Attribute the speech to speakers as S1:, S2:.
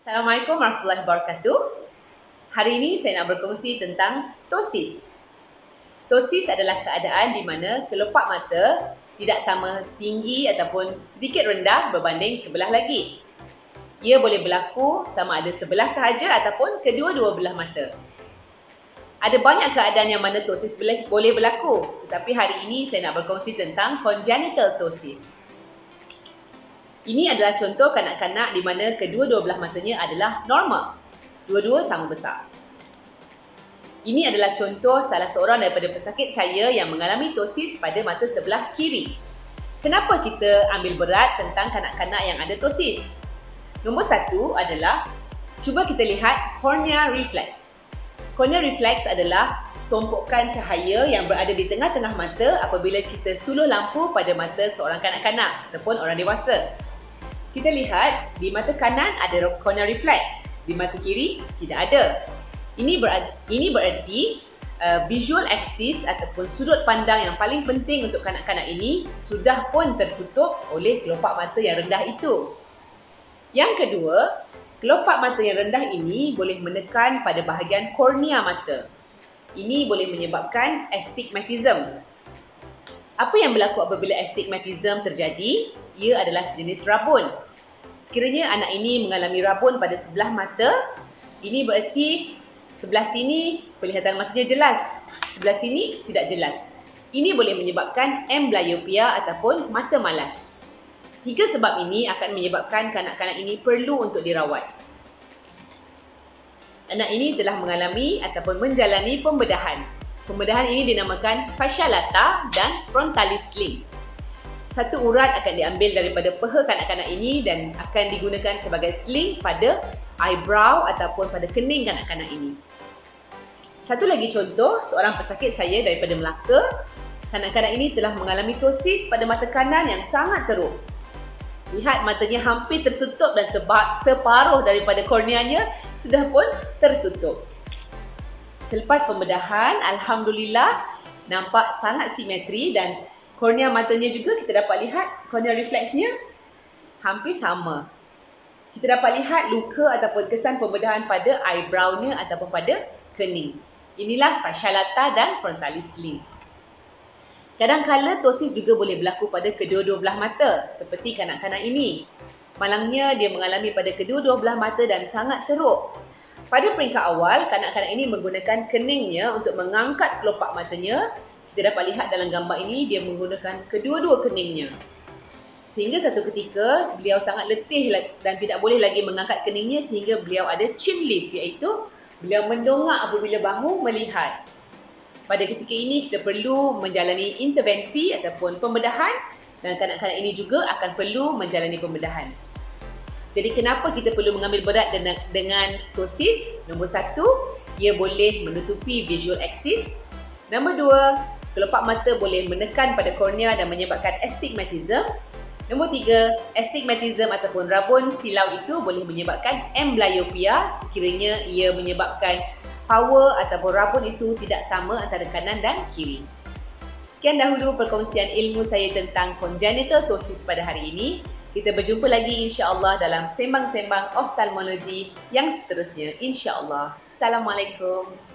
S1: Assalamualaikum warahmatullahi wabarakatuh. Hari ini saya nak berkongsi tentang ptosis. Ptosis adalah keadaan di mana kelopak mata tidak sama tinggi ataupun sedikit rendah berbanding sebelah lagi. Ia boleh berlaku sama ada sebelah sahaja ataupun kedua-dua belah mata. Ada banyak keadaan yang mana ptosis boleh berlaku, tetapi hari ini saya nak berkongsi tentang congenital ptosis. Ini adalah contoh kanak-kanak di mana kedua-dua belah matanya adalah normal. Dua-dua sama besar. Ini adalah contoh salah seorang daripada pesakit saya yang mengalami ptosis pada mata sebelah kiri. Kenapa kita ambil berat tentang kanak-kanak yang ada ptosis? Nombor satu adalah, cuba kita lihat cornea reflex. Cornea reflex adalah tumpukan cahaya yang berada di tengah-tengah mata apabila kita suluh lampu pada mata seorang kanak-kanak ataupun orang dewasa. Kita lihat di mata kanan ada cornea reflex, di mata kiri tidak ada. Ini berarti visual axis ataupun sudut pandang yang paling penting untuk kanak-kanak ini sudah pun tertutup oleh kelopak mata yang rendah itu. Yang kedua, kelopak mata yang rendah ini boleh menekan pada bahagian kornea mata. Ini boleh menyebabkan astigmatism. Apa yang berlaku apabila astigmatism terjadi? Ia adalah sejenis rabun. Sekiranya anak ini mengalami rabun pada sebelah mata, ini berarti sebelah sini penglihatan matanya jelas, sebelah sini tidak jelas. Ini boleh menyebabkan amblyopia ataupun mata malas. Tiga sebab ini akan menyebabkan kanak-kanak ini perlu untuk dirawat. Anak ini telah mengalami ataupun menjalani pembedahan. Pembedahan ini dinamakan fascia lata dan frontalis sling. Satu urat akan diambil daripada peha kanak-kanak ini dan akan digunakan sebagai sling pada eyebrow ataupun pada kening kanak-kanak ini. Satu lagi contoh, seorang pesakit saya daripada Melaka. Kanak-kanak ini telah mengalami ptosis pada mata kanan yang sangat teruk. Lihat, matanya hampir tertutup dan separuh daripada korneanya sudah pun tertutup. Selepas pembedahan, alhamdulillah nampak sangat simetri dan kornea matanya juga kita dapat lihat kornea refleksnya hampir sama. Kita dapat lihat luka ataupun kesan pembedahan pada eyebrow-nya ataupun pada kening. Inilah fascia lata dan frontalis sling. Kadang-kala ptosis juga boleh berlaku pada kedua-dua belah mata seperti kanak-kanak ini. Malangnya dia mengalami pada kedua-dua belah mata dan sangat teruk. Pada peringkat awal, kanak-kanak ini menggunakan keningnya untuk mengangkat kelopak matanya. Kita dapat lihat dalam gambar ini, dia menggunakan kedua-dua keningnya. Sehingga satu ketika, beliau sangat letih dan tidak boleh lagi mengangkat keningnya sehingga beliau ada chin lift, iaitu beliau mendongak apabila bahu melihat. Pada ketika ini, kita perlu menjalani intervensi ataupun pembedahan dan kanak-kanak ini juga akan perlu menjalani pembedahan. Jadi kenapa kita perlu mengambil berat dengan ptosis? Nombor satu, ia boleh menutupi visual axis. Nombor dua, kelopak mata boleh menekan pada kornea dan menyebabkan astigmatism. Nombor tiga, astigmatism ataupun rabun silau itu boleh menyebabkan amblyopia sekiranya ia menyebabkan power ataupun rabun itu tidak sama antara kanan dan kiri. Sekian dahulu perkongsian ilmu saya tentang congenital ptosis pada hari ini. Kita berjumpa lagi insya-Allah dalam sembang-sembang oftalmologi yang seterusnya insya-Allah. Assalamualaikum.